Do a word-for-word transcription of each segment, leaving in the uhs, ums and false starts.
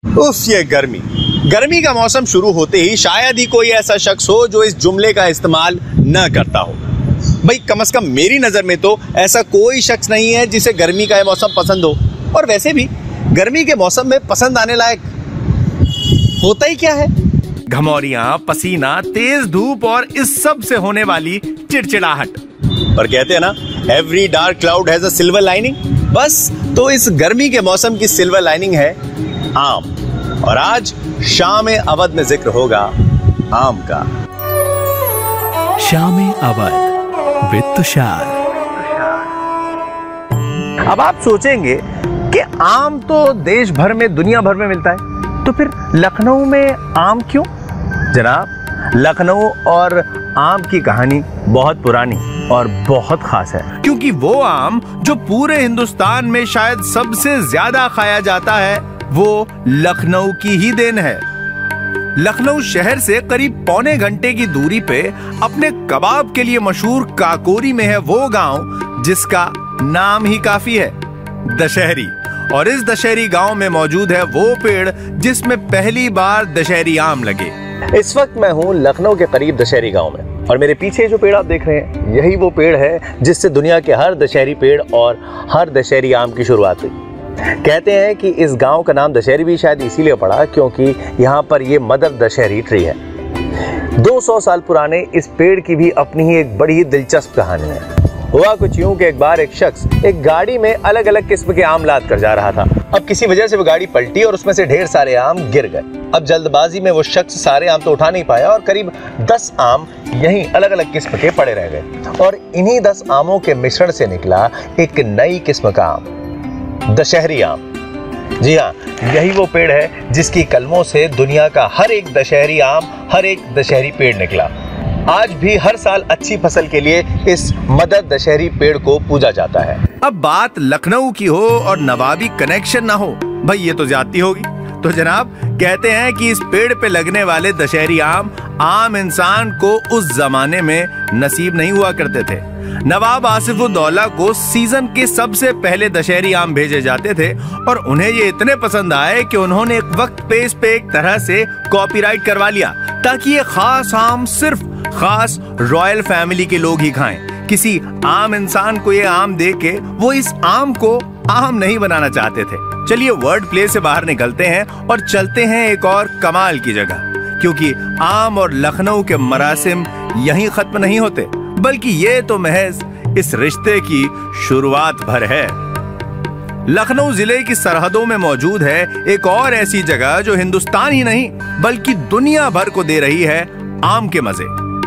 उफ, ये गर्मी गर्मी का मौसम शुरू होते ही शायद ही कोई ऐसा शख्स हो जो इस जुमले का इस्तेमाल न करता हो। भाई कम से कम मेरी नजर में तो ऐसा कोई शख्स नहीं है जिसे गर्मी का ये मौसम पसंद हो। और वैसे भी गर्मी के मौसम में पसंद आने लायक होता ही क्या है? घमौरियां, पसीना, तेज धूप और इस सब से होने वाली चिड़चिड़ाहट। और कहते हैं ना, every dark cloud has a silver lining. बस तो इस गर्मी के मौसम की सिल्वर लाइनिंग है आम। और आज शाम अवध में जिक्र होगा आम का। शाम अवध विद तुषार। अब आप सोचेंगे कि आम तो देश भर में, दुनिया भर में मिलता है, तो फिर लखनऊ में आम क्यों? जनाब, लखनऊ और आम की कहानी बहुत पुरानी और बहुत खास है, क्योंकि वो आम जो पूरे हिंदुस्तान में शायद सबसे ज्यादा खाया जाता है वो लखनऊ की ही देन है। लखनऊ शहर से करीब पौने घंटे की दूरी पे अपने कबाब के लिए मशहूर काकोरी में है वो गांव जिसका नाम ही काफी है, दशहरी। और इस दशहरी गांव में मौजूद है वो पेड़ जिसमें पहली बार दशहरी आम लगे। इस वक्त मैं हूँ लखनऊ के करीब दशहरी गांव में, और मेरे पीछे जो पेड़ आप देख रहे हैं यही वो पेड़ है जिससे दुनिया के हर दशहरी पेड़ और हर दशहरी आम की शुरुआत हुई। कहते हैं कि इस गांव का नाम दशहरी भी शायद इसीलिए पड़ा क्योंकि यहाँ पर ये मदर दशहरी ट्री है। दो सौ साल पुराने इस पेड़ की भी अपनी ही एक बड़ी ही दिलचस्प कहानी है। हुआ कुछ यूं कि एक बार एक शख्स एक गाड़ी में अलग अलग किस्म के आम लाद कर जा रहा था। अब किसी वजह से वो गाड़ी पलटी और उसमें से ढेर सारे आम गिर गए। अब जल्दबाजी में वो शख्स सारे आम तो उठा नहीं पाया और करीब दस आम यहीं अलग अलग किस्म के पड़े रह गए। और इन्हीं दस आमों के मिश्रण से निकला एक नई किस्म का आम, दशहरी आम। जी हाँ, यही वो पेड़ है जिसकी कलमों से दुनिया का हर एक दशहरी आम, हर एक दशहरी पेड़ निकला। आज भी हर साल अच्छी फसल के लिए इस मदर दशहरी पेड़ को पूजा जाता है। अब बात लखनऊ की हो और नवाबी कनेक्शन ना हो, भाई ये तो ज्यादती होगी। तो जनाब, कहते हैं कि इस पेड़ पे लगने वाले दशहरी आम आम इंसान को उस जमाने में नसीब नहीं हुआ करते थे। नवाब आसिफउद्दौला को सीजन के सबसे पहले दशहरी आम भेजे जाते थे और उन्हें ये इतने पसंद आए कि उन्होंने एक वक्त पे इस पे एक तरह से कॉपीराइट करवा लिया ताकि ये खास आम सिर्फ खास रॉयल फैमिली के लोग ही खाएं। किसी आम इंसान को ये आम दे के वो इस आम को आम नहीं बनाना चाहते थे। चलिए वर्ड प्ले से बाहर निकलते हैं और चलते हैं एक और कमाल की जगह, क्योंकि आम और लखनऊ के मरासिम यहीं खत्म नहीं होते, बल्कि ये तो महज इस रिश्ते की शुरुआत भर है। लखनऊ जिले की सरहदों में मौजूद है एक और ऐसी जगह जो हिंदुस्तान ही नहीं बल्कि दुनिया भर को दे रही है आम के मजे,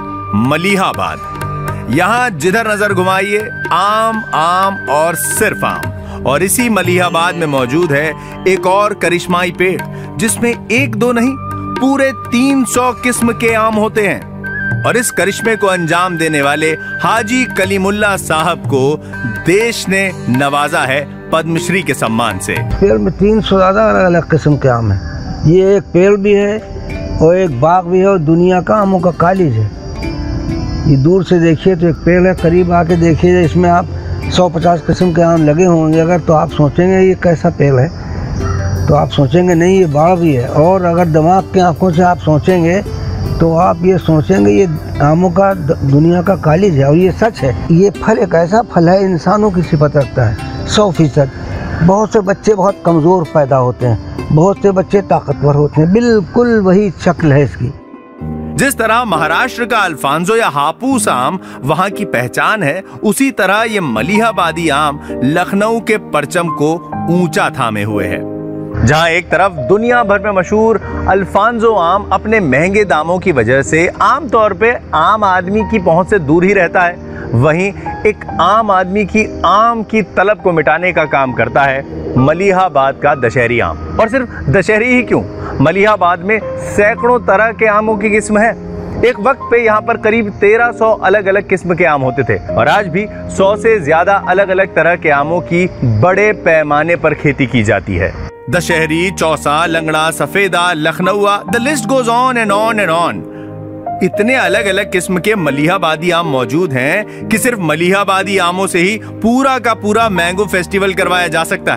मलिहाबाद। यहाँ जिधर नजर घुमाइए आम आम और सिर्फ आम। और इसी मलिहाबाद में मौजूद है एक और करिश्माई पेड़ जिसमें एक दो नहीं पूरे तीन सौ किस्म के आम होते हैं। और इस करिश्मे को अंजाम देने वाले हाजी कलीमुल्ला साहब को देश ने नवाजा है पद्मश्री के सम्मान से। पेड़ में तीन सौ ज्यादा अलग अलग किस्म के आम है। ये एक पेड़ भी है और एक बाग भी है और दुनिया का आमों का कॉलेज है। ये दूर से देखिए तो एक पेड़ है, करीब आके देखिए इसमें आप सौ पचास किस्म के आम लगे होंगे अगर, तो आप सोचेंगे ये कैसा पेड़ है, तो आप सोचेंगे नहीं ये बाग भी है। और अगर दिमाग की आंखों से आप सोचेंगे तो आप ये सोचेंगे ये आमों का दुनिया का कॉलेज है। और ये सच है। ये फल एक ऐसा फल है इंसानों की सिफत रखता है सौ फीसद। बहुत से बच्चे बहुत कमज़ोर पैदा होते हैं, बहुत से बच्चे ताकतवर होते हैं, बिल्कुल वही शक्ल है इसकी। जिस तरह महाराष्ट्र का अल्फांसो या हापूस आम वहां की पहचान है, उसी तरह ये मलिहाबादी आम लखनऊ के परचम को ऊंचा थामे हुए है। जहां एक तरफ दुनिया भर में मशहूर अल्फांसो आम अपने महंगे दामों की वजह से आमतौर पे आम आदमी की पहुंच से दूर ही रहता है, वहीं एक आम आदमी की आम की तलब को मिटाने का काम करता है मलिहाबाद का दशहरी आम। और सिर्फ दशहरी ही क्यों, मलिहाबाद में सैकड़ों तरह के आमों की किस्म है। एक वक्त पे यहाँ पर करीब तेरह सौ अलग अलग किस्म के आम होते थे और आज भी सौ से ज्यादा अलग अलग तरह के आमों की बड़े पैमाने पर खेती की जाती है। Dasheri, Chausa, Langra, Safeda, Lucknowa, the list goes on and on and on. इतने अलग अलग किस्म के मलिहाबादी आम मौजूद हैं कि सिर्फ मलिहाबादी आमों से ही पूरा का पूरा मैंगो फेस्टिवल करवाया जा सकता है।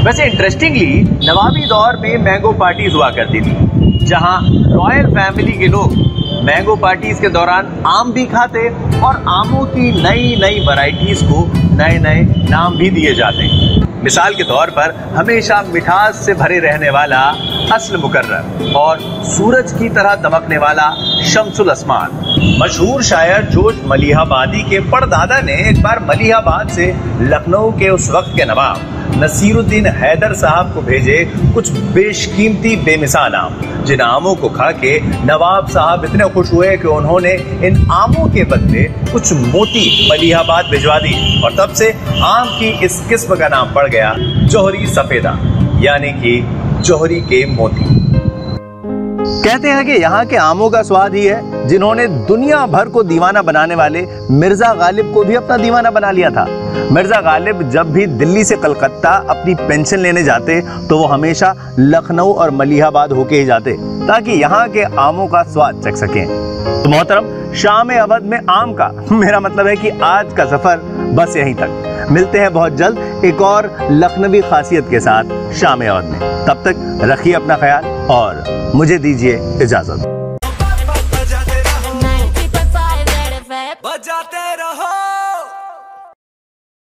वैसे इंटरेस्टिंगली नवाबी दौर में मैंगो पार्टीज हुआ करती थी, जहां रॉयल फैमिली के लोग मैंगो पार्टीज के दौरान आम भी खाते और आमों की नई नई वैरायटीज को नए नए नाम भी दिए जाते। मिसाल के तौर पर हमेशा मिठास से भरे रहने वाला अस्ल मुकर्रर और सूरज की तरह दमकने वाला शम्सुल अस्मान। मशहूर शायर जोश मलिहाबादी के परदादा ने एक बार मलिहाबाद से लखनऊ के उस वक्त के नवाब नसीरुद्दीन हैदर साहब को भेजे कुछ बेशकीमती बेमिसाल आम, जिन आमों को खा के नवाब साहब इतने खुश हुए कि उन्होंने इन आमों के बदले कुछ मोती मलिहाबाद भिजवा दी और तब से आम की इस किस्म का नाम पड़ गया जौहरी सफेदा, यानी कि जौहरी के मोती। कहते हैं कि यहाँ के आमों का स्वाद ही है जिन्होंने दुनिया भर को दीवाना बनाने वाले मिर्जा गालिब को भी अपना दीवाना बना लिया था। मिर्जा गालिब जब भी दिल्ली से कलकत्ता अपनी पेंशन लेने जाते तो वो हमेशा लखनऊ और मलिहाबाद होके ही जाते ताकि यहाँ के आमों का स्वाद चख सकें। तो मोहतरम, शाम अवध में आम का मेरा मतलब है कि आज का सफर बस यहीं तक। मिलते हैं बहुत जल्द एक और लखनवी खासियत के साथ शाम अवध में। तब तक रखिए अपना ख्याल और मुझे दीजिए इजाजत।